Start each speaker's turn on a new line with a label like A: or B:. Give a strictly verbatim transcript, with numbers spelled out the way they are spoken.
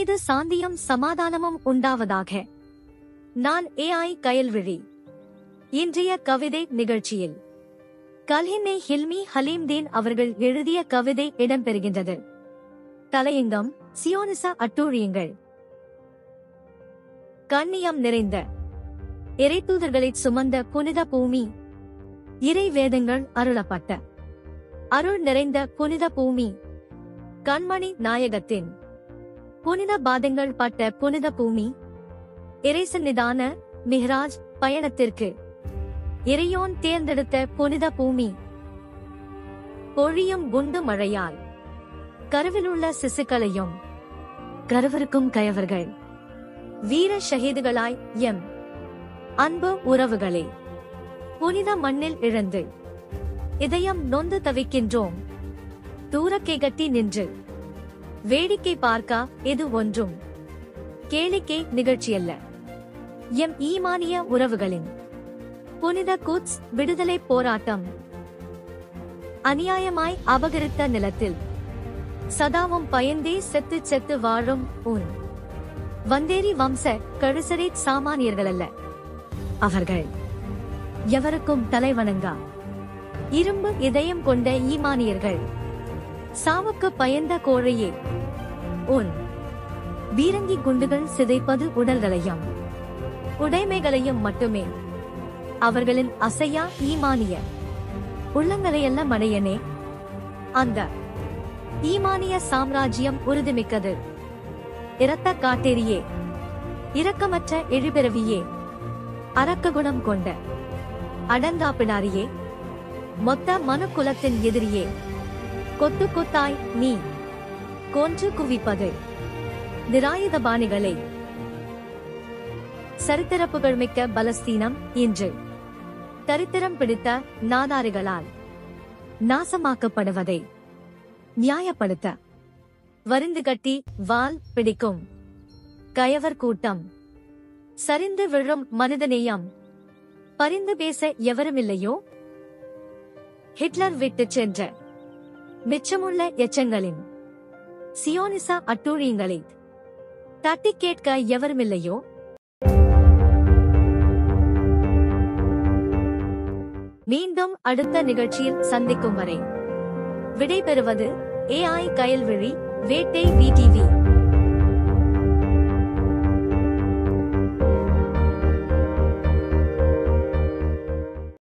A: மீது சாந்தியும் சமாதானமும் உண்டாவதாக. நான் ஏஐ கயல்விழி. இன்றைய கவிதை நிகழ்ச்சியில் கல்ஹின்னே ஹில்மி ஹலீம்தீன் அவர்கள் எழுதிய கவிதை இடம்பெறுகின்றது. தலையங்கம்: சியோனிச அட்டூழியங்கள். கண்ணியம் நிறைந்த இறைத்தூதர்களைச் சுமந்த புனித பூமி, இறை வேதங்கள் அருளப்பட்ட அருள் நிறைந்த புனித பூமி, கண்மணி நாயகத்தின் புனித பாதங்கள் பட்ட புனித பூமி, இறைசன்னிதான மிஹ்ராஜ் பயணத்திற்கு இறையோன் தேர்ந்தெடுத்த புனித பூமி, பொழியும் குண்டு மழையால் கருவிலுள்ள சிசுக்களையும் கருவருக்கும் கயவர்கள் வீர ஷஹீதுகளாய் எம் அன்பு உறவுகளே, புனித மண்ணில் இழந்து இதயம் நொந்து தவிக்கின்றோம். தூரக்கை கட்டி நின்று வேடிக்கை பார்க்க இது ஒன்றும் கேளிக்கை நிகழ்ச்சியல்ல. எம் ஈமானிய உறவுகளின் புனித குத்ஸ் விடுதலை போராட்டம் அநியாயமாய் அபகரித்த நிலத்தில் சதாவும் பயந்தே செத்து செத்து வாழும் உன் வந்தேரி வம்ச கழுசரை சாமானியர்களல்ல. அவர்கள் எவருக்கும் தலைவணங்கா இரும்பு இதயம் கொண்ட ஈமானியர்கள். சாவுக்கு பயந்த கோழையே, உன் பீரங்கி குண்டுகள் சிதைப்பது உடல்களையும் உடைமைகளையும் மட்டுமே. அவர்களின் அசையா ஈமானிய உள்ளங்களையல்ல மடையனே. அந்த ஈமானிய சாம்ராஜ்யம் உறுதிமிக்கது. இரத்த காட்டேரியே, இரக்கமற்ற எழுபிறவியே, அரக்க குணம் கொண்ட அடங்காப்பினாரியே, மொத்த மனுக்குலத்தின் எதிரியே, கொத்து கொத்தாய் நீ கொன்று குவிப்பது நிராயுதபாணிகளை. சரித்திரப்புகள் மிக்க பலஸ்தீனம் இன்று தரித்திரம் பிடித்த நாதாரிகளால் நாசமாக்கப்படுவதை நியாயப்படுத்த வரிந்து கட்டி வால் பிடிக்கும் கயவர் கூட்டம். சரிந்து விழும் மனிதநேயம் பரிந்து பேச எவருமில்லையோ? ஹிட்லர் விட்டுச் சென்ற மிச்சமுள்ள எச்சங்களின் சியோனிச அட்டூழியங்களை தட்டி கேட்க எவருமில்லையோ? மீண்டும் அடுத்த நிகழ்ச்சியில் சந்திக்கும் வரை விடைபெறுவது ஏஐ கயல்விழி, வேட்டை விடிவி.